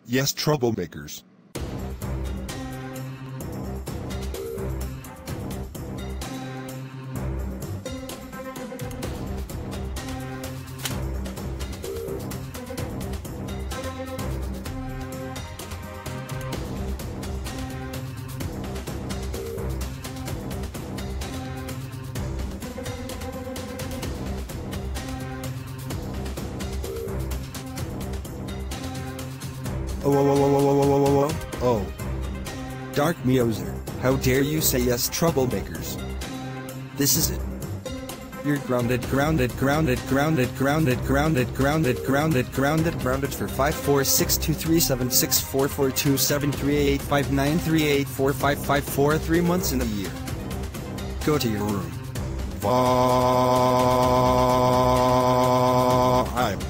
Yes, troublemakers. Oh. Dark meowser, how dare you say yes, troublemakers. This is it. You're grounded for 546237644273859384594 3 months in a year. Go to your room. Bye.